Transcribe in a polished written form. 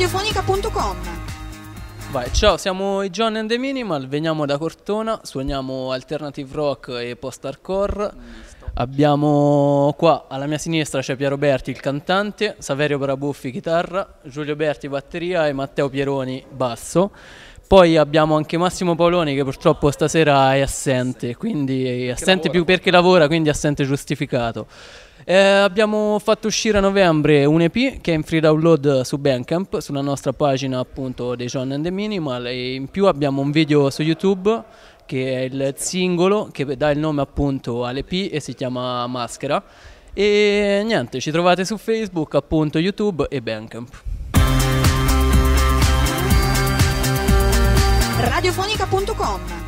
Radiofonica.com. Vai, ciao, siamo i John and the Minimal, veniamo da Cortona, suoniamo alternative rock e post-hardcore. Abbiamo qua alla mia sinistra c'è Piero Berti, il cantante, Saverio Barabuffi, chitarra, Giulio Berti, batteria e Matteo Pieroni, basso. Poi abbiamo anche Massimo Paoloni che purtroppo stasera è assente, quindi è assente più perché lavora, quindi assente giustificato. Abbiamo fatto uscire a novembre un EP che è in free download su Bandcamp, sulla nostra pagina appunto dei John and the Minimal, e in più abbiamo un video su YouTube che è il singolo che dà il nome appunto all'EP e si chiama Maschera. E niente, ci trovate su Facebook, appunto YouTube e Bandcamp. Radiofonica.com.